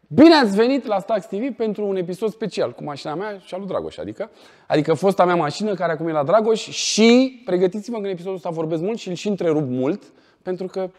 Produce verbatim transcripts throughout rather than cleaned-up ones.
Bine ați venit la Stax T V pentru un episod special cu mașina mea și a lui Dragoș, adică, adică fosta mea mașină care acum e la Dragoș și pregătiți-vă că în episodul ăsta vorbesc mult și îl și întrerup mult pentru că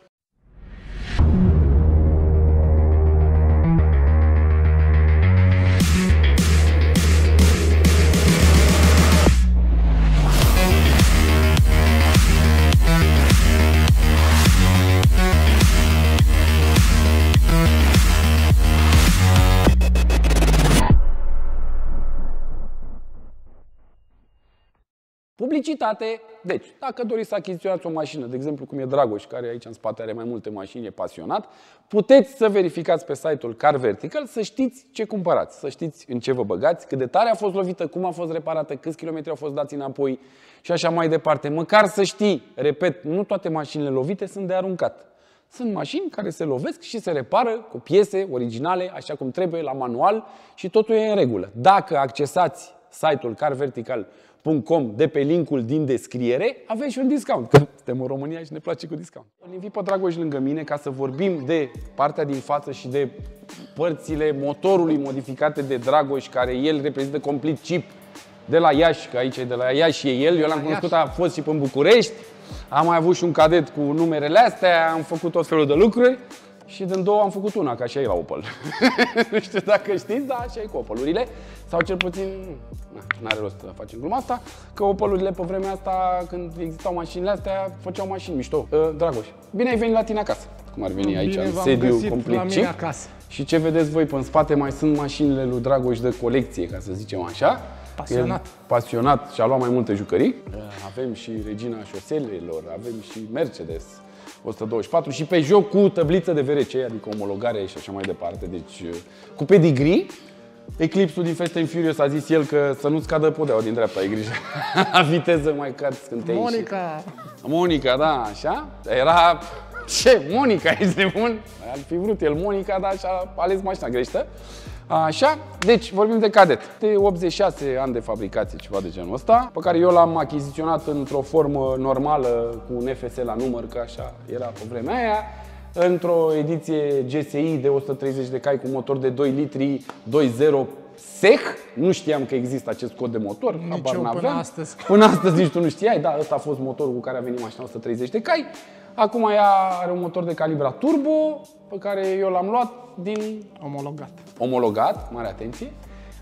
publicitate. Deci, dacă doriți să achiziționați o mașină, de exemplu cum e Dragoș, care aici în spate are mai multe mașini, e pasionat, puteți să verificați pe site-ul Car Vertical, să știți ce cumpărați, să știți în ce vă băgați, cât de tare a fost lovită, cum a fost reparată, câți kilometri au fost dați înapoi și așa mai departe. Măcar să știi, repet, nu toate mașinile lovite sunt de aruncat. Sunt mașini care se lovesc și se repară cu piese originale, așa cum trebuie, la manual și totul e în regulă. Dacă accesați site-ul car vertical punct com de pe linkul din descriere, aveți și un discount, că suntem în România și ne place cu discount. Îl invit pe Dragoș lângă mine ca să vorbim de partea din față și de părțile motorului modificate de Dragoș, care el reprezintă Complete Chip de la Iași, că aici e de la Iași e el, eu l-am cunoscut, a fost și pe București, am mai avut și un cadet cu numerele astea, am făcut tot felul de lucruri și din două am făcut una, ca așa e la Opel. Nu știu dacă știți, dar așa e cu Opelurile. Sau cel puțin, nu are rost să facem gluma asta, că Opelurile pe vremea asta, când existau mașinile astea, făceau mașini mișto. Uh, Dragoș, bine ai venit la tine acasă, cum ar veni aici, în sediu Complete Chip. Și ce vedeți voi pe în spate, mai sunt mașinile lui Dragoș de colecție, ca să zicem așa. Pasionat. El, pasionat și a luat mai multe jucării. Avem și Regina Șoselelor, avem și Mercedes o sută douăzeci și patru și Peugeot cu tăbliță de V R C, adică omologare și așa mai departe. Deci cu pedigree. Eclipsul din Fast and Furious a zis el că să nu-ți cadă podeaua din dreapta, ai grijă. La viteză mai cad scântei. Monica! Și... Monica, da, așa. Era... Ce? Monica, ești nebun? Ar fi vrut el Monica, dar și-a ales mașina greșită. Așa, deci vorbim de cadet, de optzeci și șase ani de fabricație, ceva de genul ăsta, pe care eu l-am achiziționat într-o formă normală, cu un F S la număr, că așa era pe vremea aia, într-o ediție G S I de o sută treizeci de cai cu motor de doi litri doi punct zero S E C. Nu știam că există acest cod de motor, nici eu până astăzi. Până astăzi nici tu nu știai, da, ăsta a fost motorul cu care a venit mașina o sută treizeci de cai. Acum ea are un motor de calibrat turbo, pe care eu l-am luat din... Omologat. Omologat, mare atenție.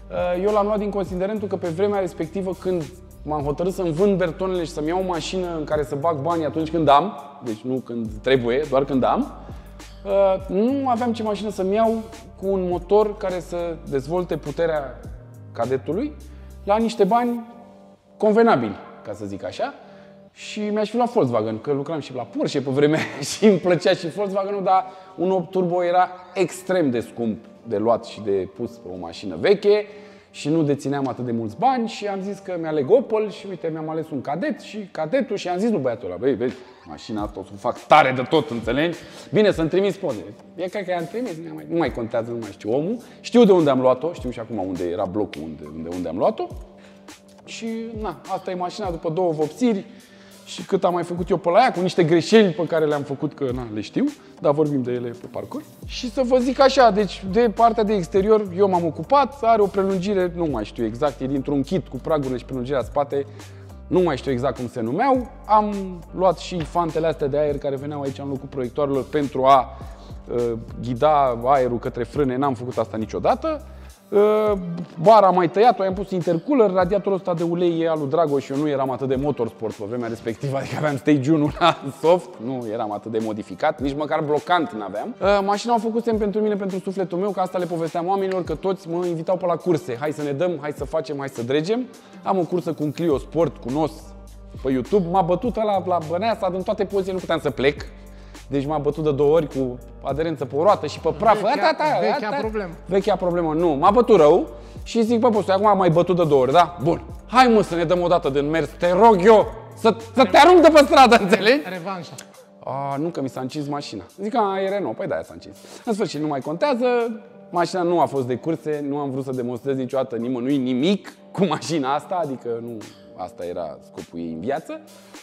Eu l-am luat din considerentul că pe vremea respectivă, când m-am hotărât să-mi vând bertonele și să-mi iau o mașină în care să bag bani atunci când am, deci nu când trebuie, doar când am, nu aveam ce mașină să-mi iau cu un motor care să dezvolte puterea cadetului la niște bani convenabili, ca să zic așa. Și mi-aș fi luat Volkswagen, că lucram și la Porsche pe vremea și îmi plăcea și Volkswagen-ul, dar un opt turbo era extrem de scump de luat și de pus pe o mașină veche și nu dețineam atât de mulți bani și am zis că mi-aleg Opel și uite, mi-am ales un cadet și cadetul și am zis lui băiatul ăla, băi, vezi, mașina asta o să o fac tare de tot, înțelegi? Bine, să-mi trimis poze. E cred că i-am trimis, nu mai contează, nu mai știu omul. Știu de unde am luat-o, știu și acum unde era blocul unde, unde, unde am luat-o. Și na, asta e mașina după două vopsiri. Și cât am mai făcut eu pe la ea, cu niște greșeli pe care le-am făcut, că na, le știu, dar vorbim de ele pe parcurs. Și să vă zic așa, deci de partea de exterior eu m-am ocupat, are o prelungire, nu mai știu exact, e dintr-un kit cu pragurile și prelungirea spate, nu mai știu exact cum se numeau. Am luat și fantele astea de aer care veneau aici în locul proiectoarelor pentru a uh, ghida aerul către frâne, n-am făcut asta niciodată. Bara am mai tăiat-o, i-am pus intercooler, radiatorul ăsta de ulei e al lui Dragoș și eu nu eram atât de motorsport pe vremea respectivă, adică aveam stage unu la soft, nu eram atât de modificat, nici măcar blocant n-aveam. Mașina au făcut semn pentru mine, pentru sufletul meu, că asta le povesteam oamenilor, că toți mă invitau pe la curse, hai să ne dăm, hai să facem, hai să dregem. Am o cursă cu un Clio Sport, cunos pe YouTube, m-a bătut ăla la Băneasa, din toate pozițiile nu puteam să plec. Deci m-a bătut de două ori cu aderență pe o roată și pe praf. Vechea, vechea problemă. Vechea problemă, nu. M-a bătut rău și zic, bă, postul, acum am mai bătut de două ori, da? Bun. Hai mă să ne dăm o dată din mers, te rog eu, să, să te arunc de pe stradă, înțelegi? Revanșa. A, nu, că mi s-a încins mașina. Zic, a, e Renault, păi da, s-a încins. În sfârșit, nu mai contează. Mașina nu a fost de curse, nu am vrut să demonstrez niciodată nimănui nimic cu mașina asta, adică nu, asta era scopul ei în viață.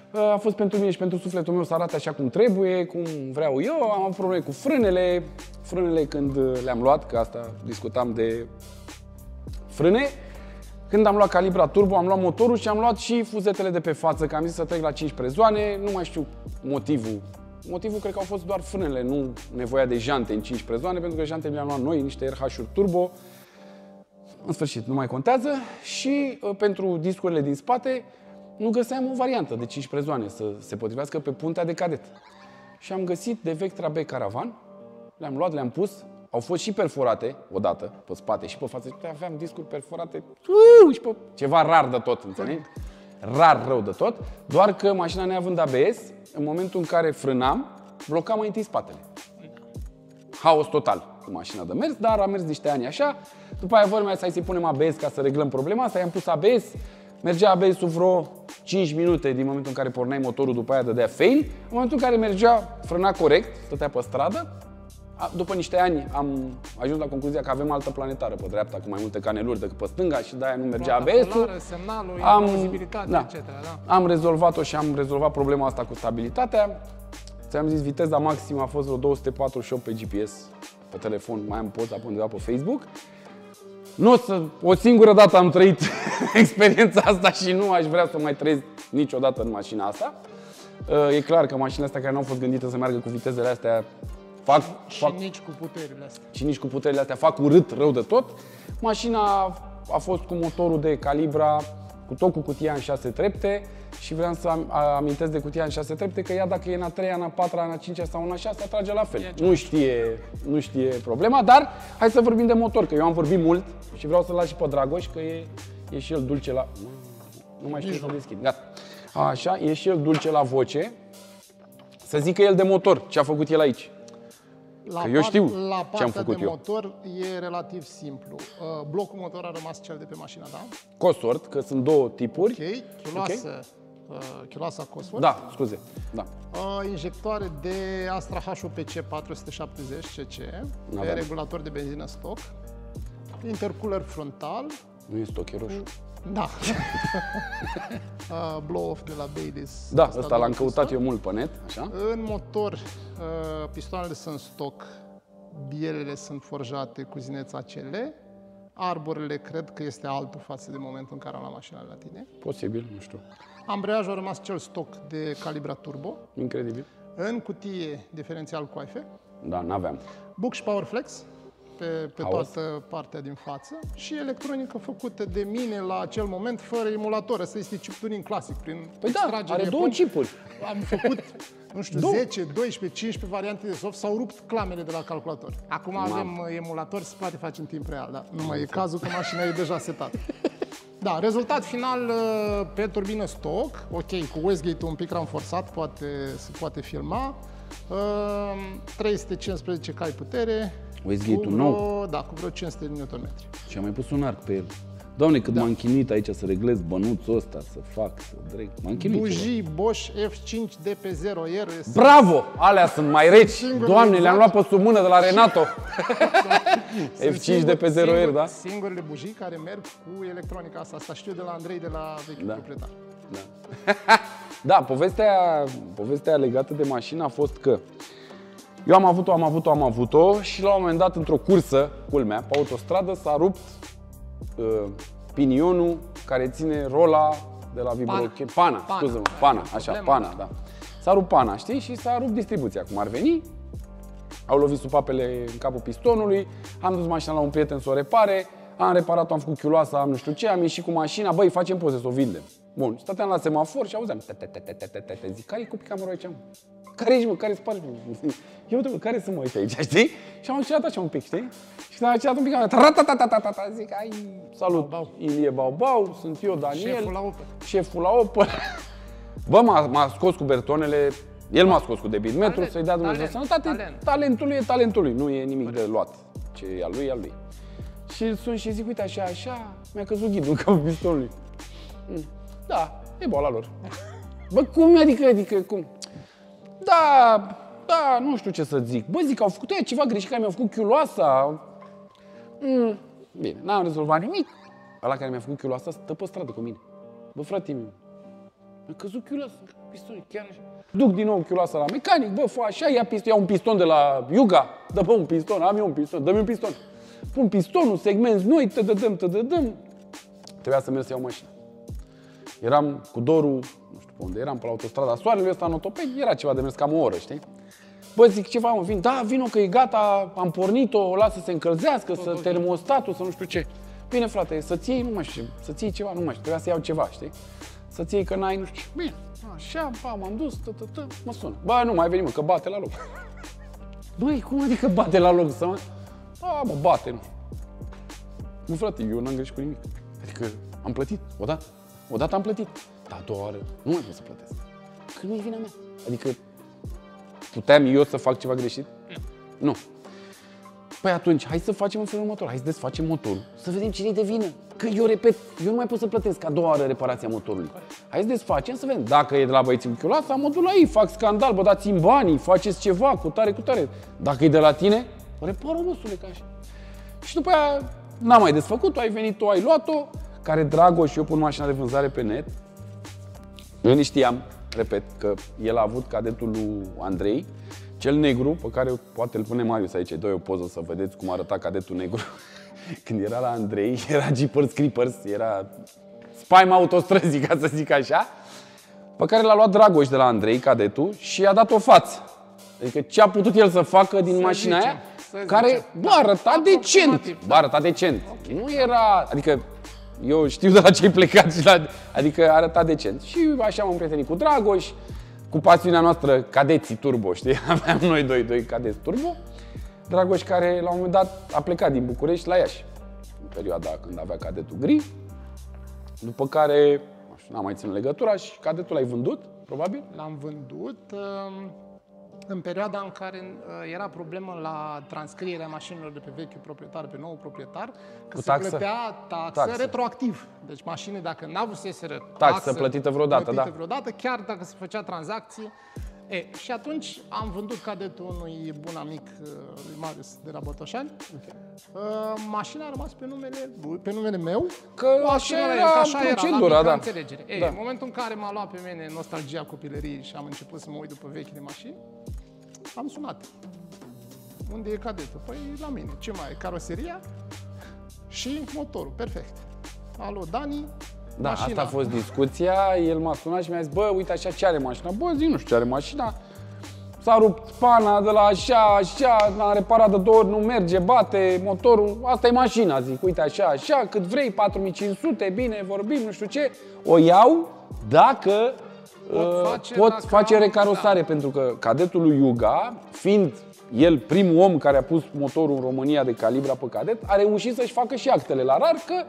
A fost pentru mine și pentru sufletul meu să arate așa cum trebuie, cum vreau eu. Am avut probleme cu frânele. Frânele când le-am luat, că asta discutam de frâne. Când am luat calibra turbo, am luat motorul și am luat și fuzetele de pe față, că am zis să trec la cincisprezece zoane. Nu mai știu motivul. Motivul cred că au fost doar frânele, nu nevoia de jante în cincisprezece zoane, pentru că jantele le-am luat noi, niște R H-uri turbo. În sfârșit, nu mai contează. Și uh, pentru discurile din spate, nu găseam o variantă de cincisprezece zoane să se potrivească pe puntea de cadet. Și am găsit de Vectra B Caravan, le-am luat, le-am pus, au fost și perforate odată, pe spate și pe față. Aveam discuri perforate uh, și pe... ceva rar de tot, înțelegi? Rar rău de tot, doar că mașina neavând A B S, în momentul în care frânam, blocam mai întâi spatele. Haos total cu mașina de mers, dar a mers niște ani așa. După aia vorba să hai să-i punem A B S ca să reglăm problema asta, i-am pus A B S. Mergea A B S-ul vreo cinci minute din momentul în care porneai motorul, după aia dădea fail. În momentul în care mergea, frâna corect, stătea pe stradă. După niște ani am ajuns la concluzia că avem altă planetară pe dreapta cu mai multe caneluri decât pe stânga și de-aia nu mergea A B S-ul. Semnalul, am, da, et cetera. Da. Am rezolvat-o și am rezolvat problema asta cu stabilitatea. Ți-am zis, viteza maximă a fost vreo două sute patruzeci și opt pe G P S pe telefon, mai am poza pe undeva pe Facebook. Nu o, să, o singură dată am trăit experiența asta și nu aș vrea să mai trăiesc niciodată în mașina asta. E clar că mașinile astea care nu au fost gândite să meargă cu vitezele astea fac... Și fac, nici cu puterile astea. Și nici cu puterile astea fac urât rău de tot. Mașina a fost cu motorul de calibra, cu tot cu cutia în șase trepte și vreau să amintesc de cutia în șase trepte că ea dacă e în a treia, în a patra, în a cincea sau în a șasea, trage la fel. Nu știe, nu știe problema, dar hai să vorbim de motor, că eu am vorbit mult și vreau să-l las și pe Dragoș, că e, e și el dulce la... Nu mai știu să deschid, gata. Așa, e și el dulce la voce. Să zică el de motor, ce a făcut el aici. La, eu știu la ce am făcut de eu. motor e relativ simplu. Blocul motor a rămas cel de pe mașina, da? Cosworth, că sunt două tipuri. Ok, chiloasă, okay. Chiloasa Cosworth. Da, scuze. Da. Injectoare de Astra H U P C patru sute șaptezeci C C, pe regulator de benzină stock, intercooler frontal. Nu e stock, e roșu. Da. uh, blow-off de la Baileys. Da, ăsta l-am căutat eu mult pe net, așa. În motor, uh, pistoanele sunt stock, bielele sunt forjate cu zineți A C L, arborele cred că este altul față de momentul în care am la mașina la tine. Posibil, nu știu. Ambreiajul a rămas cel stock de calibra turbo. Incredibil. În cutie, diferențial coife. Da, n-aveam. Buc și Powerflex pe, pe toată partea din față și electronică făcută de mine la acel moment fără emulator. Ăsta este chip tuning clasic. Prin păi da, are două chipuri. Am făcut, nu știu, zece, doisprezece, cincisprezece variante de soft, s-au rupt clamele de la calculator. Acum Ma. avem emulator, se poate face în timp real, da. Nu mai e cazul că mașina e deja setată. Da, rezultat final pe turbină stock, ok, cu wastegate-ul un pic ranforsat, poate, se poate filma. trei sute cincisprezece cai putere. Wastegate-ul nou? Da, cu vreo cinci sute de newton metri. Și am mai pus un arc pe el. Doamne, cât da. m-am chinuit aici să reglez bănuțul ăsta, să fac, să dreg. M-am chinuit. Bujii Bosch F cinci D P zero R. Bravo! Alea sunt mai reci. Doamne, le-am luat pe sub mână de la Renato. F cinci D P zero R, da? Singurele bujii care merg cu electronica asta. Asta știu de la Andrei, de la vechiul da. proprietar. Da. Da, povestea, povestea legată de mașină a fost că eu am avut-o, am avut-o, am avut-o și la un moment dat, într-o cursă, culmea, pe autostradă, s-a rupt uh, pinionul care ține rola de la vibroche... Pana, pana scuze-mă, pana, așa, pana, da. S-a rupt pana, știi? Și s-a rupt distribuția, cum ar veni. Au lovit supapele în capul pistonului, am dus mașina la un prieten să o repare, am reparat-o, am făcut chiuloasa, am nu știu ce, am ieșit cu mașina, băi, facem poze să o vindem. Bun, stăteam la semafor și auzeam, zic, care-i cu picamărul aici, mă? Care ești, mă? Care spargi, mă? Eu, uite, care sunt, mă, uite aici, știi? Și am încercat așa un pic, știi? Și când am încercat un pic, am zis, zic, ai, salut, Ilie Baubau, sunt eu, Daniel, șeful la Opel. Șeful la Opel. Bă, m-a scos cu bertonele, el m-a scos cu debit metru, să-i dea Dumnezeu sănătate. Talentul lui e talentul lui, nu e nimic de luat. Ce e al lui, e al lui. Și sun și zic, uite, așa, așa, mi-a căzut ghidul în capul pistonului. Da, e boala lor. Bă, cum adică, adică, cum? Da, da, nu știu ce să zic. Bă, zic, au făcut ea ceva greșit, care mi-au făcut chiuloasa. Mm, bine, n-am rezolvat nimic. Ăla care mi-a făcut chiuloasa stă pe stradă cu mine. Bă, frate meu, Mi-a căzut chiuloasa, pistonul, chiar așa. Duc din nou chiuloasa la mecanic, bă, fă așa, ia, piston, ia un piston de la Yuga, dă bă un piston, am eu un piston, dă-mi un piston. Pun pistonul, segmenți noi, tădădăm, tădădăm. Trebuia să merg să iau mașina. Eram cu dorul, nu știu pe unde eram, pe la autostrada Soarelui, ăsta în autoped, era ceva de mers cam o oră, știi? Bă, zic, ceva, mă, vin, da, vino că e gata, am pornit-o, o las să se încălzească, să termostatul, să nu știu ce. Bine, frate, să-ți iei, nu mai știu, să-ți iei ceva, nu mai știu, trebuia să iau ceva, știi? Să-ți iei că n-ai, nu știu. Bine, așa, pa, m-am dus, tă, tă, tă, mă sună. Bă, nu mai veni, mă, că bate la loc. Băi, cum adică bate la loc, să mă? A, mă, bate, nu. Nu, frate, eu n-am greșit cu nimic. Adică am plătit, odată, odată am plătit. Dar a doua oară nu mai pot să plătesc. Că nu e vina mea. Adică puteam eu să fac ceva greșit? Nu. Păi atunci, hai să facem în felul următor. Hai să desfacem motorul, să vedem cine-i de vină. Că eu repet, eu nu mai pot să plătesc a doua oară reparația motorului. Hai să desfacem, să vedem. Dacă e de la băieții cu chiuloasa, mă duc la ei, fac scandal, bă, dați-mi banii, faceți ceva, cu tare, cu tare. Dacă e de la tine, repară-o, mă, sule, ca așa. Și după aia n-am mai desfăcut-o, ai venit tu, ai luat-o, care Dragoș, eu pun mașina de vânzare pe net. Eu nu știam, repet, că el a avut cadetul lui Andrei, cel negru, pe care poate îl pune Marius aici, dă o poză să vedeți cum arăta cadetul negru. Când era la Andrei, era Jeepers Creepers, era spaima autostrăzii, ca să zic așa, pe care l-a luat Dragoș de la Andrei, cadetul, și i-a dat o față. Adică ce a putut el să facă din să mașina zicem, aia, care, bă, arăta decent, bă, arăta decent. Okay. Nu era, adică eu știu de la ce ai plecat, și la, adică arăta decent. Și așa m-am prietenit cu Dragoș, cu pasiunea noastră, cadeții turbo, știi? Aveam noi doi, doi cadeți turbo. Dragoș care la un moment dat a plecat din București la Iași, în perioada când avea cadetul gri, după care n-am mai ținut legătura și cadetul l-ai vândut, probabil? L-am vândut în perioada în care era problemă la transcrierea mașinilor de pe vechiul proprietar pe nou proprietar, că cu se taxă? plătea taxă, taxă retroactiv. Deci mașini, dacă n-avuseseră taxă, taxă plătită vreodată, plătită da. vreodată, chiar dacă se făcea tranzacții. E, și atunci am vândut cadetul unui bun amic, lui Marius, de la Botoșani. Okay. Uh, mașina a rămas pe numele, pe numele meu. Că așa era, așa procedura, era, la da. înțelegere. Ei, da. În momentul în care m-a luat pe mine nostalgia copilăriei și am început să mă uit după vechile mașini, am sunat. Unde e cadetul? Păi la mine. Ce mai e? Caroseria și motorul. Perfect. Alo, Dani. Da, mașina. Asta a fost discuția, el m-a sunat și mi-a zis, bă, uite așa, ce are mașina? Bă, zic, nu știu ce are mașina. S-a rupt pana de la așa, așa, l-am reparat de două ori, nu merge, bate motorul. Asta e mașina, zic, uite așa, așa, cât vrei, patru mii cinci sute, bine, vorbim, nu știu ce. O iau dacă pot uh, face, pot dacă face recarosare, da. Pentru că cadetul lui Yuga, fiind el primul om care a pus motorul în România de calibra pe cadet, a reușit să-și facă și actele la rar, că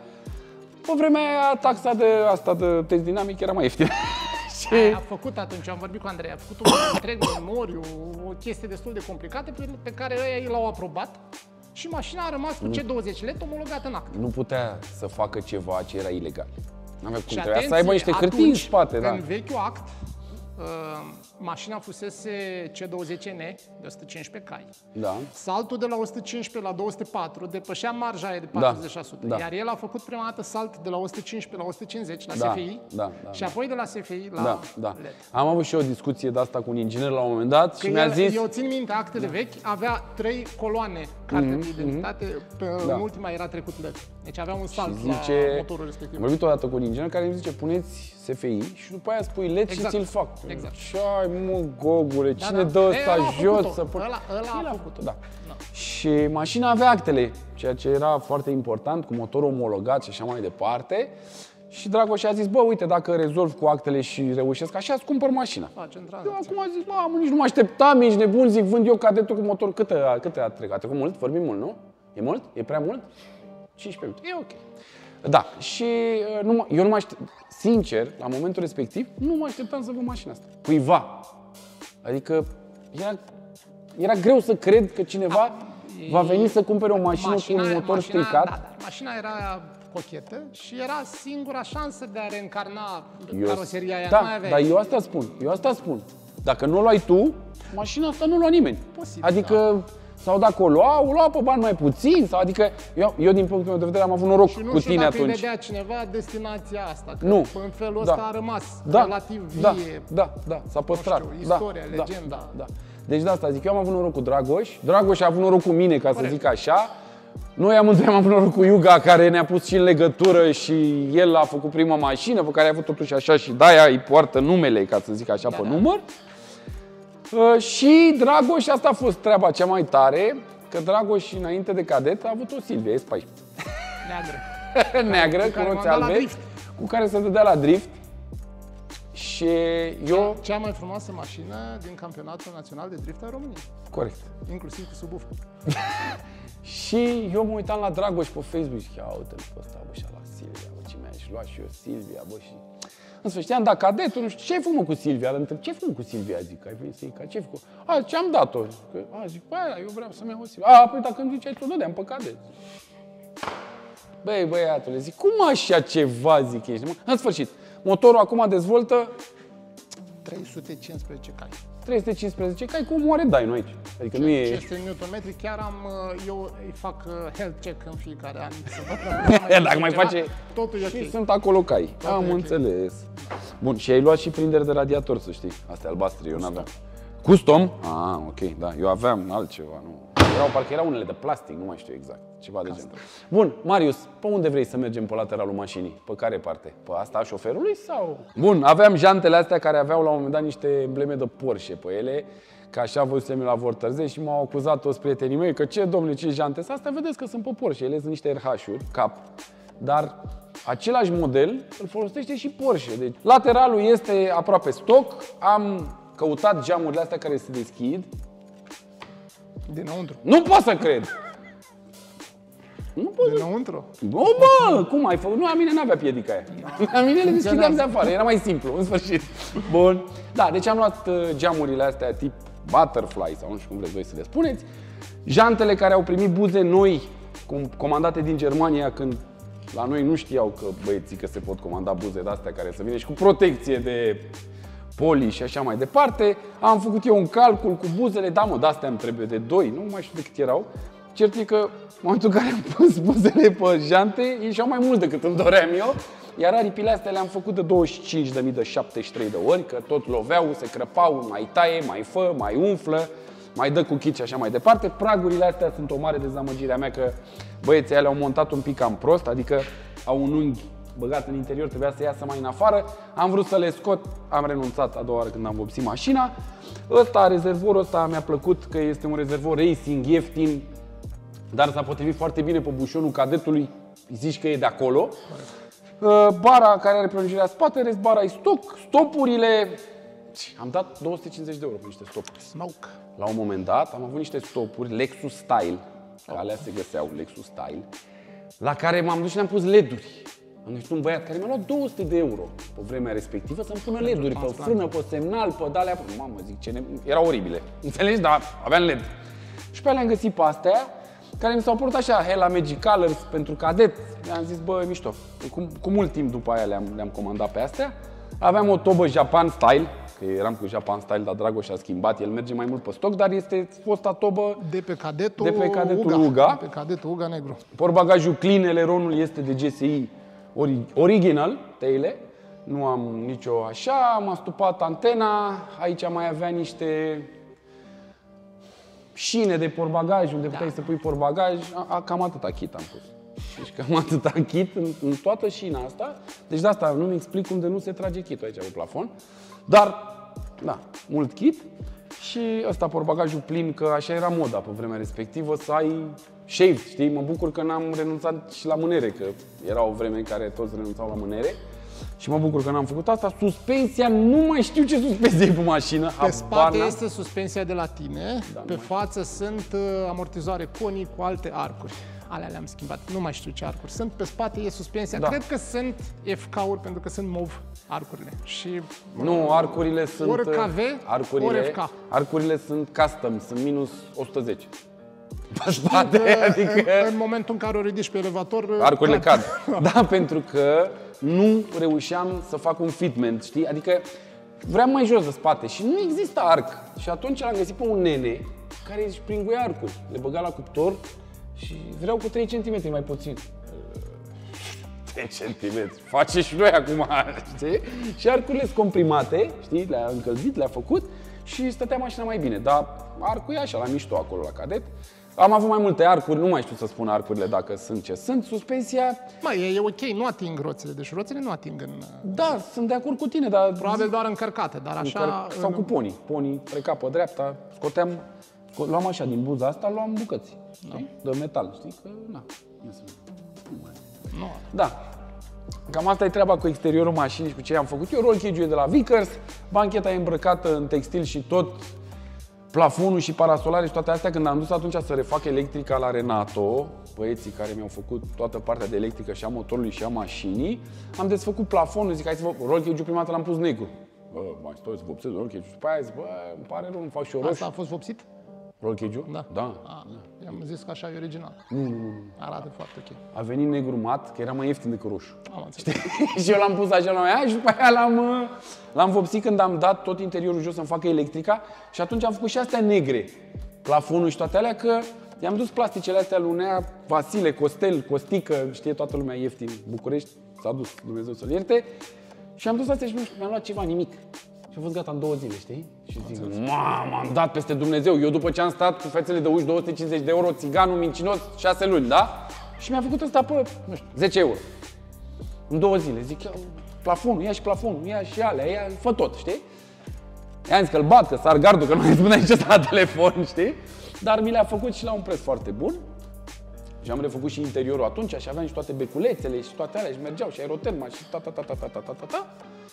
pe vremea aia taxa de asta de test dinamic era mai ieftină. Și... A făcut atunci, am vorbit cu Andrei, a făcut un întreg memoriu, o chestie destul de complicată pe, pe care ei l-au aprobat și mașina a rămas cu C douăzeci L E D omologată în act. Nu putea să facă ceva ce era ilegal. N-avea cum, trebuia să aibă niște hârtii în spate. În da. vechiul act, uh, mașina fusese C douăzeci N de o sută cincisprezece cai. Da. Saltul de la o sută cincisprezece la două sute patru depășea marja aia de patruzeci la sută. Da. Iar el a făcut prima dată salt de la o sută cincisprezece la o sută cincizeci la da. S F I da, da, și apoi de la S F I la da, da. L E D. Am avut și o discuție de asta cu un inginer la un moment dat și mi-a zis... Eu țin minte, actele da. vechi avea trei coloane carte mm-hmm, de identitate, mm-hmm. pe, da. în ultima era trecut L E D. Deci avea un salt zice, la motorul respectiv. Am vorbit odată cu un inginer care îmi zice, puneți S F I și după aia spui L E D exact. Și ți-l fac. Exact. Și ai, mă, gogule, da, cine da. dă ăsta jos să... Ăla, ăla a făcut-o. Da. Da. Și mașina avea actele, ceea ce era foarte important, cu motorul omologat și așa mai departe. Și Dragoș a zis, bă, uite, dacă rezolv cu actele și reușesc așa, îți cumpăr mașina. Eu acum a zis, mamă, nici nu mă așteptam, ești nebun, zic, vând eu cadetul cu motor. Câte a, câte a trecut? A trecut mult? Vorbim mult, nu? E mult? E prea mult? cincisprezece minute. E ok. Da, și nu, eu nu mă aștept, sincer, la momentul respectiv, nu mă așteptam să văd mașina asta. Cuiva. Adică era, era greu să cred că cineva a, va veni să cumpere o mașină mașina, cu un motor mașina, stricat. Da, da, mașina era cochetă și era singura șansă de a reîncarna eu, caroseria aia. Da, nu mai avea dar eu asta spun, eu asta spun. Dacă nu o luai tu, mașina asta nu o lua nimeni. Posibil, adică Sau dacă o luau, o luau pe bani mai puțin, sau adică eu, eu din punctul meu de vedere am avut noroc cu tine atunci. Și nu știu dacă îi vedea cineva destinația asta, că nu. în felul ăsta da. a rămas da. relativ vie. Da, da, da, s-a păstrat. Știu, istoria, da, legenda. Da, da. Deci de asta zic, eu am avut noroc cu Dragoș, Dragoș a avut noroc cu mine, ca Corect. Să zic așa. Noi amândoi am avut noroc cu Iuga, care ne-a pus și în legătură și el a făcut prima mașină, pe care a avut totuși așa și de-aia îi poartă numele, ca să zic așa, da, pe da. număr. Uh, și Dragoș, asta a fost treaba cea mai tare, că Dragoș, înainte de cadet, a avut o Silvia S paisprezece. Neagră. Neagră, cu, cu roți albe, cu care se dădea la drift. Și eu... Cea mai frumoasă mașină din campionatul național de drift al României. Corect. Inclusiv cu subwoofer. Și eu mă uitam la Dragoș pe Facebook și ia uite-l pe ăsta, bă, și la Silvia, bă, ce mi-aș lua și eu Silvia, bă, și... În sfârșit, am dat cadetul, nu știu, ce ai făcut cu Silvia? Îl întreb, ce ai făcut cu Silvia? Zic, ai venit să iei ca, ce ai făcut? A, ce am dat-o? A, zic, bă, eu vreau să-mi iau o Silvia. A, păi dacă îmi ziceai, ți-o dădeam pe cadet. Băi, băiatule, zic, cum așa ceva, zic, ești? În sfârșit, motorul acum dezvoltă trei sute cincisprezece cai. trei sute cincisprezece cai, cum oare dai noi aici? Adică nu e... cinci sute newton-metri, chiar am, eu îi fac health check în fiecare an. Să văd dacă mai face... Totul e ok. Și sunt acolo cai. Totul am înțeles. Bun, și ai luat și prinderi de radiator, să știi. Astea albastre, eu n-aveam. Custom? Ah, ok, da. Eu aveam altceva, nu. Erau, parcă erau unele de plastic, nu mai știu exact. Ceva de genul. Bun, Marius, pe unde vrei să mergem pe lateralul mașinii? Pe care parte? Pe asta a șoferului sau? Bun, aveam jantele astea care aveau la un moment dat niște embleme de Porsche pe ele, că așa văzusem la Vortărzei și m-au acuzat toți prietenii mei că ce, domnule, ce jante sunt astea? Vedeți că sunt pe Porsche, ele sunt niște R H-uri, cap, dar același model îl folosește și Porsche. Deci lateralul este aproape stock, am căutat geamurile astea care se deschid. Dinăuntru. Nu pot să cred! Nu pot Dinăuntru? Bă, bă, cum ai făcut? Nu, la mine n-avea piedica aia. La mine le deschideam de afară, era mai simplu, în sfârșit. Bun. Da, deci am luat geamurile astea tip butterfly sau nu știu cum vreți voi să le spuneți. Jantele care au primit buze noi, comandate din Germania, când la noi nu știau că băieții că se pot comanda buze de-astea care să vină și cu protecție de poli și așa mai departe. Am făcut eu un calcul cu buzele, da mă, de-astea îmi trebuie de doi, nu mai știu de cât erau. Cert e că în momentul în care am pus buzele pe jante, ieșeau mai mult decât îmi doream eu. Iar aripile astea le-am făcut de douăzeci și cinci de mii de șaptezeci și trei de ori, că tot loveau, se crăpau, mai taie, mai fă, mai umflă, mai dă cu chit și așa mai departe. Pragurile astea sunt o mare dezamăgire a mea, că băieții le-au montat un pic cam prost, adică au un unghi băgat în interior, trebuia să iasă mai în afară. Am vrut să le scot, am renunțat a doua oară când am vopsit mașina. Ăsta, rezervorul ăsta mi-a plăcut, că este un rezervor racing ieftin, dar s-a potrivit foarte bine pe bușonul cadetului, zici că e de acolo. Bara care are prelungirea spate, rest bara e stoc, stopurile... Am dat două sute cincizeci de euro pe niște stopuri. Smoke. La un moment dat am avut niște stopuri Lexus Style, că alea se găseau, Lexus Style, la care m-am dus și le-am pus L E D-uri. Am găsit un băiat care mi-a luat două sute de euro pe vremea respectivă să-mi pună L E D-uri pe frână, pe semnal, pe de-alea. Mamă, zic, ce ne... Erau oribile. Înțelegi? Dar aveam L E D. Și pe alea am găsit pe astea, care mi s-au părut așa, Hella Magic Colors pentru cadet. Le-am zis, bă, mișto. Cu, cu mult timp după aia le-am le-am comandat pe astea. Aveam o tobă Japan Style, că eram cu Japan Style, dar Dragoș a schimbat, el merge mai mult pe stoc, dar este fosta tobă de pe cadetul, de pe cadetul Uga. Uga. De pe cadetul Uga negru. Portbagajul clean, eleronul este de G S I ori, original, teile. Nu am nicio așa, am astupat antena, aici mai avea niște șine de portbagaj, unde puteai da. să pui portbagaj, a, a, cam atâta kit am pus. Deci cam atâta kit în, în toată șina asta. Deci de asta nu-mi explic cum de nu se trage kitul aici pe plafon. Dar, da, mult kit. Și ăsta portbagajul plin, că așa era moda pe vremea respectivă, să ai shave, știi? Mă bucur că n-am renunțat și la mânere, că era o vreme în care toți renunțau la mânere. Și mă bucur că n-am făcut asta. Suspensia, nu mai știu ce suspensie e pe mașină. Pe spate este suspensia de la tine, da, pe față sunt uh, amortizoare Koni cu alte arcuri. Alea le-am schimbat, nu mai știu ce arcuri sunt. Pe spate e suspensia, da. Cred că sunt F K-uri pentru că sunt mov arcurile. Și, nu, arcurile sunt... Ori K V, arcurile, ori F K. Arcurile sunt custom, sunt minus o sută zece. Pe spate, de, adică... În, în momentul în care o ridici pe elevator... Arcurile cad. cad. Da, pentru că nu reușeam să fac un fitment, știi? Adică vreau mai jos de spate și nu există arc. Și atunci l-am găsit pe un nene care își pringuia arcuri. Le băga la cuptor și vreau cu trei centimetri mai puțin. trei centimetri. Face și noi acum, știi? Și arcurile sunt comprimate, știi? Le-a încălzit, le-a făcut și stătea mașina mai bine. Dar arcul e așa, la mișto acolo, la cadet. Am avut mai multe arcuri, nu mai știu să spun arcurile dacă sunt ce sunt. Suspensia... Mă, e, e ok, nu ating roțile, deci roțile nu ating în... Da, sunt de acord cu tine, dar... Probabil doar încărcate, dar așa... Încăr... Sau cu ponii. Ponii, treca pe dreapta, scoteam... Luam așa, din buza asta, luam bucăți, știi? De metal, știi? Că, na, nu mai... Nu. Da. Cam asta e treaba cu exteriorul mașinii și cu ce am făcut eu. Roll cage-ul e de la Vickers, bancheta e îmbrăcată în textil și tot, plafonul și parasolare și toate astea. Când am dus atunci să refac electrica la Renato, băieții care mi-au făcut toată partea de electrică și a motorului și a mașinii, am desfăcut plafonul, zic, hai să vă... Roll cage-ul prima dată l-am pus negru. Bă, mai stau să vopsesc roll cage-ul și după aia zic, bă, îmi pare rău, îmi fac și o roșu. Asta a fost vopsit? Roll cage-ul? Da. Da. A, i-am zis că așa e original. Nu, nu, nu. Arată foarte ok. A venit negru mat, că era mai ieftin decât roșu. Am înțeles. Și eu l-am pus așa la mea și după aia l-am, l-am vopsit când am dat tot interiorul jos să-mi facă electrica și atunci am făcut și astea negre, plafonul și toate alea, că i-am dus plasticele astea lui Nea, Vasile, Costel, Costică, știe toată lumea ieftin, București, s-a dus, Dumnezeu să-l ierte. Și am dus astea și mi-am luat ceva, nimic. Și a fost gata în două zile, știi? Și zic, mamă, am dat peste Dumnezeu. Eu după ce am stat cu fețele de uși, două sute cincizeci de euro, țiganul mincinos, șase luni, da? Și mi-a făcut ăsta pe, nu știu, zece euro. În două zile. Zic, ia plafonul, ia și plafonul, ia și alea, ia, fă tot, știi? I-am zis că-l bat, că sar gardul, că nu mai spunea nici ăsta la telefon, știi? Dar mi le-a făcut și la un preț foarte bun. Și am refăcut și interiorul atunci și aveam și toate beculețele și toate alea și mergeau și aeroterma și ta ta ta ta ta ta ta ta ta.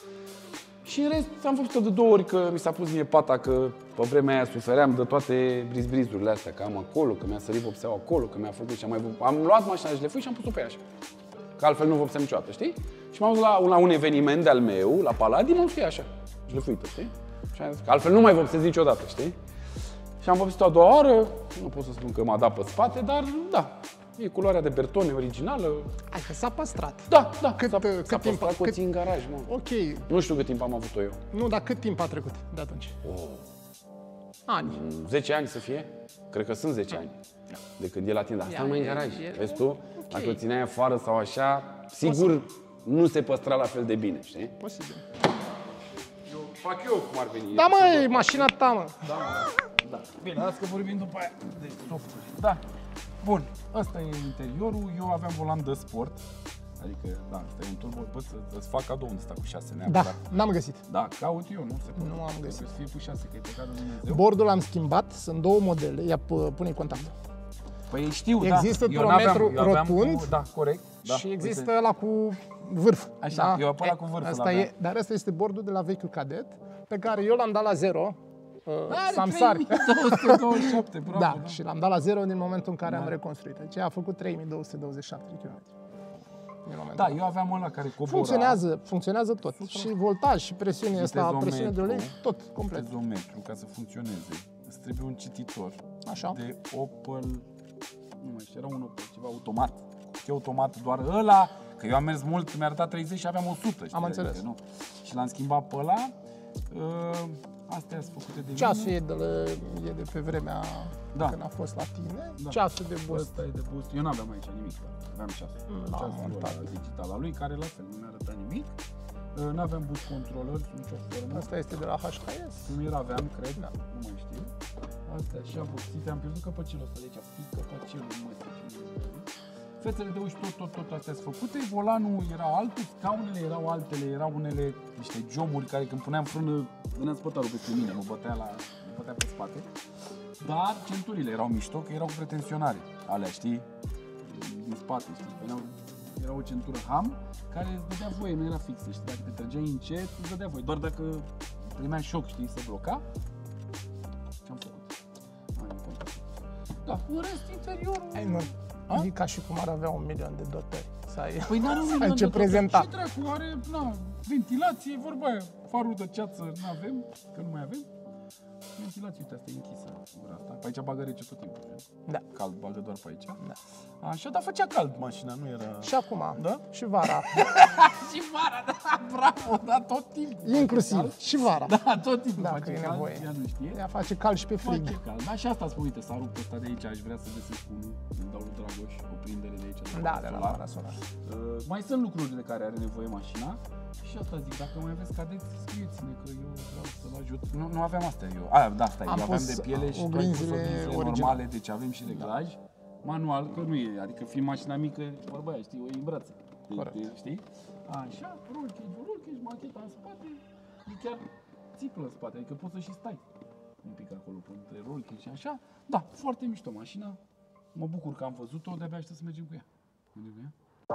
Și în rest am făcut de două ori că mi s-a pus mie pata, că pe vremea aia sufeream de toate brizbrizurile astea, că am acolo, că mi-a sărit vopseaua acolo, că mi-a făcut și am mai... Am luat mașina și le fui și am pus-o pe ea așa. Că altfel nu vopseam niciodată, știi? Și m-am dus la, la un eveniment de-al meu, la Paladin, m-am dus așa, jlefuită, știi? Și am zis că altfel nu mai vopsesc niciodată, știi? Și am vopsit a doua oră, nu pot să spun că m-a dat pe spate, dar da. E culoarea de Bertone originală. Hai că s-a păstrat. Da, da. Cât, s-a, cât s-a timp? păstrat Cât... în garaj, mă. Ok. Nu știu cât timp am avut-o eu. Nu, dar cât timp a trecut de atunci? Oh. Ani. zece ani să fie? Cred că sunt zece ani. De când e la tine. Asta mai în garaj. E... Vezi tu? Okay. Dacă o țineai afară sau așa, sigur nu se păstra la fel de bine, știi? Posibil. Eu fac eu cum ar veni. Da, mă, e mașina ta, mă. Da, da. Bine, las că vorbim după aia de softuri. Da. Bun, ăsta e interiorul, eu aveam volan de sport, adică, da, ăsta e un turbo, pot să-ți fac cadou ăsta cu șase neapărat. Da, n-am găsit. Da, caut eu, nu se poate. Nu am găsit. Să fie cu șase, că e pe care Dumnezeu. Bordul l-am schimbat, sunt două modele, ia pune contactul. Păi știu, există da. trometru rotund cu, da, corect. Da, și există ăla cu vârf. Așa, da? eu pe ăla cu vârful asta e, dar ăsta este bordul de la vechiul cadet, pe care eu l-am dat la zero. Uh, Samsari. trei mii două sute douăzeci și șapte, bravo, da, da, și l-am dat la zero din momentul în care da. am reconstruit. Deci a făcut trei mii două sute douăzeci și șapte de kilometri. Da, eu aveam ăla care cobora. Funcționează, funcționează tot. Și voltaj, și presiunea asta, presiune de ulei, tot complet. Tezometru, ca să funcționeze, îți trebuie un cititor. Așa. De Opel, nu mai știu, era un Opel, ceva automat. E automat doar ăla, că eu am mers mult, mi-a arătat treizeci și aveam o sută. Știi, am înțeles. Adică, nu? Și l-am schimbat pe ăla. Uh, astea sunt făcute de Ceasul mine. e de, la, e de pe vremea da. când a fost la tine. Da. Ceasul de boost. Ăsta e de boost. Eu n-aveam aici nimic, aveam ceasul. Da, ceasul ăla digital al lui, care la fel nu mi-a arătat nimic. Uh, n-aveam boost controller, nicio formă. Asta este de la H K S. Nu era, aveam, cred, da. Nu mai știu. Astea și abopsite, am pierdut căpăcelul ăsta de aici, pic căpăcelul, nu mai știu. Fețele de uși, tot, tot, tot astea sunt făcute, volanul era altul, scaunele erau altele, erau unele niște joburi care când puneam frână, venea spătarul peste mine, mă bătea, la, mă bătea pe spate. Dar centurile erau mișto, că erau cu pretensionare, alea, știi, din spate, știi, veneau, era o centură ham care îți dădea voie, nu era fixă, știi, dacă te trăgeai încet, îți dădea voie, doar dacă primeai șoc, știi, se bloca. Ce-am făcut? Mai în contact. Da, în rest, interiorul... Ai, nu. E ca și cum ar avea un milion de dotări. Să ai, păi n-are un milion ce de prezenta. Și dracu, are, na, ventilație, vorba aia, farul de ceață n-avem, că nu mai avem. ventilație, uite, asta e închisă. Gura asta. Pe aici bagă rece tot timpul. Da. Cald, bagă doar pe aici. Da. Așa, dar făcea cald mașina, nu era... Și acum, da? și vara. Și vara, da, bravo, da, tot timpul. Inclusiv, și vara. Da, tot timpul Dacă face e cald, nevoie. ea nu știe. Ea face cald și pe frig. Face cald, da, și asta spun, uite, s-a rupt ăsta de aici, aș vrea să găsesc unul, îmi dau lui Dragoș o prindere de aici. Da, de la Mara Solar. Uh, mai sunt lucruri de care are nevoie mașina și asta zic, dacă mai aveți cadeți, scrieți-ne că eu vreau să-l ajut. Nu, nu aveam astea eu. A, da, stai, eu aveam de piele și oglinzile normale, deci avem și reglaj. Manual, că nu e, adică fiind mașina mică, vorba aia, știi, o iei în brațe. Corect. Știi? Așa, roll cage, roll cage, macheta în spate, e chiar țiplă în spate, adică poți să și stai un pic acolo, între roll cage și așa. Da, foarte mișto mașina, mă bucur că am văzut-o, de-abia aștept să mergem cu ea. Mergem cu ea?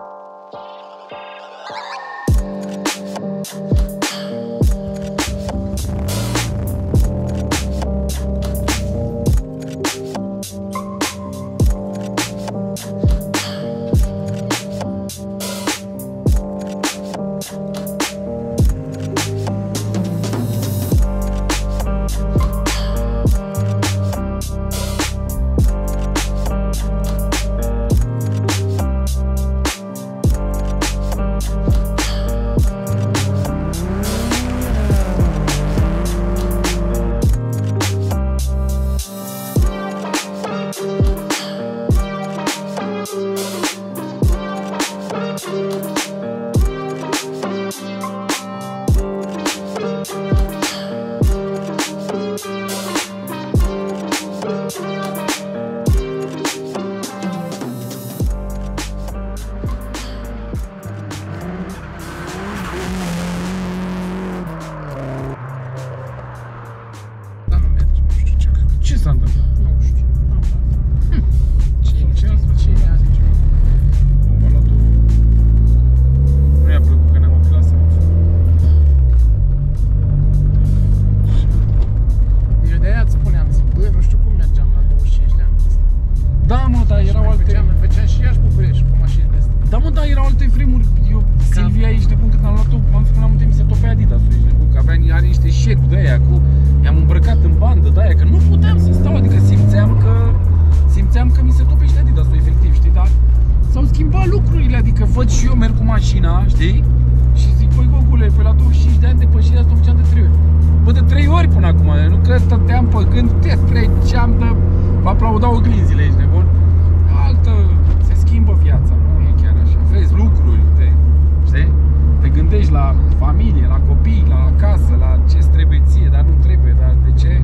Văd și eu, merg cu mașina, știi? Și zic, băi, gogule, pe la douăzeci și cinci de ani depășirea asta o făceam de trei ori. Bă, de trei ori până acum, nu că stăteam pe gând, te treceam de... Vă aplaudau oglinzile, ești nebun? Altă, se schimbă viața, nu e chiar așa. Vezi lucruri, te, știi? Te gândești la familie, la copii, la casă, la ce-ți trebuie ție, dar nu trebuie, dar de ce?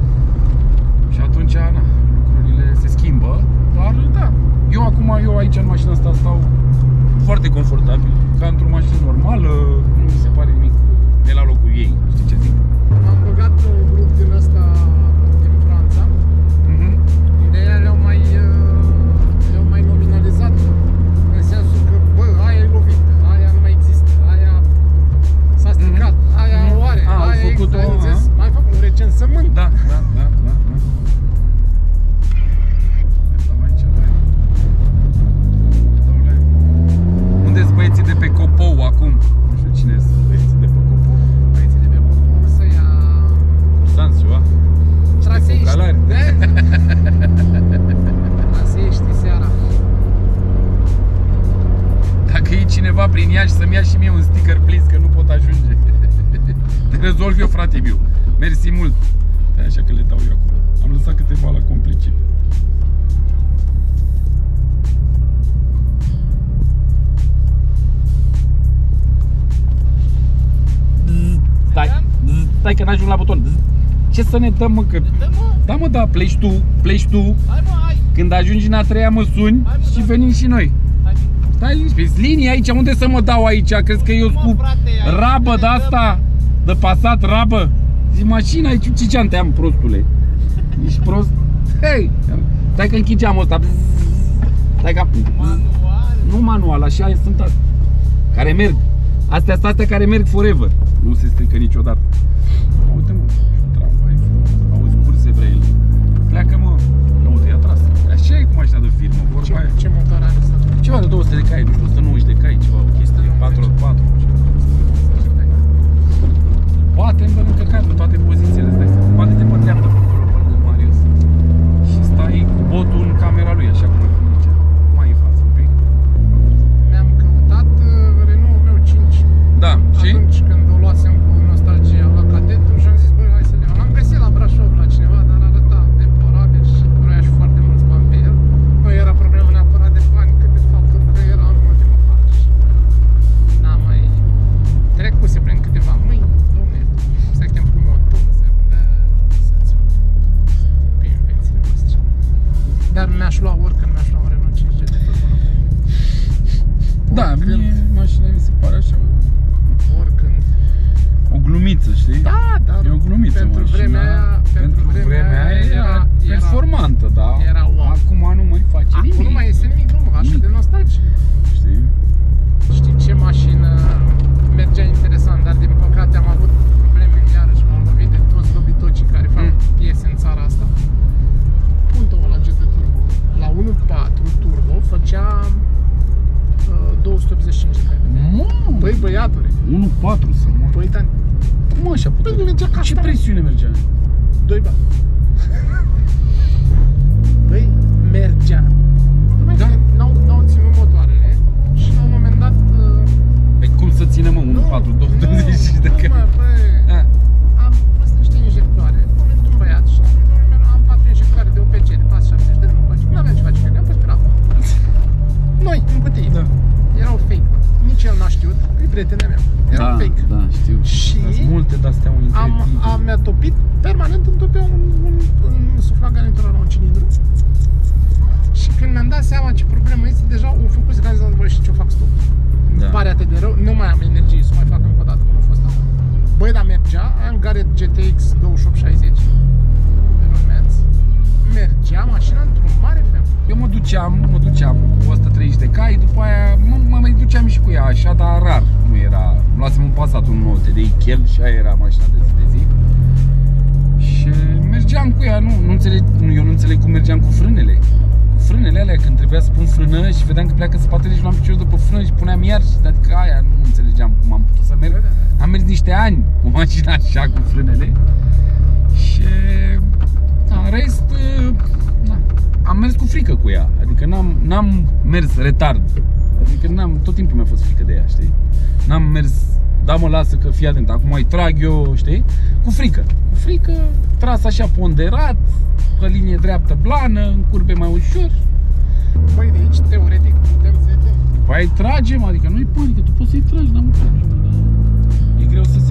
Și atunci, na, lucrurile se schimbă, dar da. Eu acum, eu aici în mașina asta stau foarte confortabil, ca într-o mașină normală, nu mi se pare nimic de la locul ei, știi ce zic? Am băgat un grup din ăsta din Franța, mm-hmm. unde ele le-au mai, le-au mai nominalizat, în sensul că, bă, aia e lovită, aia nu mai există, aia s-a stricat, mm-hmm. aia o are, a, aia există, mai fac un recensământ. Da, da, da, da. da. Băieții de pe Copou acum. Nu știu cine sunt băieții de pe Copou. Băieții de pe Copou să ia... Cursanți ceva? Traseiști. Traseiști seara. Dacă e cineva prin Iași să-mi ia și mie un sticker, please, că nu pot ajunge. Te rezolv eu, frate meu. Mersi mult. Stai așa că le dau eu acum. Am lăsat câteva la complicit. Stai, stai că n-ajung la buton. Ce să ne dăm, mă, că... Da, mă, da, pleci tu, pleci tu. Hai, mă, hai. Când ajungi în a treia mă suni hai, mă, și da. Venim și noi. Hai. Stai liniștit, linie aici, unde să mă dau aici? Crezi că eu cu rabă de asta? De pasat, rabă? Zic, mașina aici, ce geante am, prostule? Ești prost? Hei! Stai că închid geamul ăsta. Stai că... Manual. Nu manual, așa sunt astea. Care merg. Astea sunt astea care merg forever. Nu se strică niciodată. Uite, mă, tramvai, auzi curse vrea el. Pleacă, mă. Uite, i-a tras. Așa e cu mașina de firmă, vorba ce, aia. Ce motor are ăsta? Ceva de două sute de cai, nu știu, o sută nouăzeci de cai, ceva, o chestie, patru pe patru. bate în încărcat în toate pozițiile, îți dai seama. Bagă-te pe dreapta pe acolo, pe lângă Marius. Și stai cu botul în camera lui, așa cum îl zice. Mai în față un pic. Mi-am căutat uh, Renault-ul meu cinci. Da, și? Atunci când o luasem cu nostalgia la cadetul și am zis, băi, hai să le iau. L-am găsit la Brașov la cineva, dar arăta deplorabil și vroia și foarte mulți bani pe el. Nu era problemă neapărat de bani, cât de faptul că era în ultimă fază și n-am mai trecuse prin câteva mâini, domne, să chem cu motor, să da, să-ți pe invențiile noastre. Dar mi-aș lua oricând, mi-aș lua un Renault cinci G de pe acolo. Da, mie mașina mi se pare așa Oricând. o glumiță, știi? Da, dar e o glumiță, pentru mașina. vremea aia, pentru vremea aia era, era performantă, da. Era wow. Acum nu mai face Acum nimic. nu mai este nimic, nu, așa de nostalgic. Știi? Știi ce mașină mergea interesant, dar din păcate am avut probleme iarăși, m-am lovit de toți dobitocii care fac Mm. piese în țara asta. Puntul ăla G T Turbo, la unu virgulă patru turbo, făcea uh, două sute optzeci și cinci de kilometri. Mamă! Păi băiatule, unu virgulă patru să mă... păi Tani, Cum așa putea? Păi, mergea ca Ce asta. presiune mergea? doi bani. Păi mergea. Da. N-au, n-au ținut motoarele și la un moment dat... Uh, Păi cum să țină, mă, unu virgulă patru, două sute douăzeci și cinci de nu, kilometri? mă, băi, Da. am pus niște injectoare, am venit un băiat și am patru injectoare de O P C, de pas șaptezeci de lei, nu aveam ce face cu ele, am pus pe rapă. Noi, în cutii. Da. Erau fake, nici el n-a știut, e prietena mea, erau Da, fake. da, știu. Și Sunt multe de-astea am, incredibile. am, mi-a topit, permanent îmi topea un, un, un sufraganitor la un cilindru. Și când mi-am dat seama ce problemă este, deja o făcut să gândesc, băi, și ce o fac stop. Da. Îmi pare atât de rău, nu mai am energie să o mai fac încă o dată cum a fost asta. Băi, dar mergea, am Garrett G T X douăzeci și opt șaizeci pe Romanț. Mergea mașina într-un mare fel. Eu mă duceam, mă duceam cu o sută treizeci de cai, după aia mă, mă mai duceam și cu ea așa, dar rar. Nu era, îmi luasem un Passat, un nouă T D I Chel și aia era mașina de zi de zi. Și mergeam cu ea, nu, nu înțeleg, nu, eu nu înțeleg cum mergeam cu frânele. Cu frânele alea, când trebuia să pun frână și vedeam că pleacă spatele și luam piciorul după frână și puneam iar și adică aia nu înțelegeam cum am putut să merg. Am mers niște ani cu mașina așa, cu frânele. Și da, în rest, na, am mers cu frică cu ea, adică n-am, n-am mers retard, adică n-am, tot timpul mi-a fost frică de ea, știi? N-am mers, da mă lasă că fii atent, acum îi trag eu, știi? Cu frică, cu frică, tras așa ponderat, pe linie dreaptă plană, în curbe mai ușor. Băi, de aici, teoretic, putem să-i dăm. Păi ai tragem, adică nu-i panică, tu poți să-i tragi, dar mă tragi, dar e greu să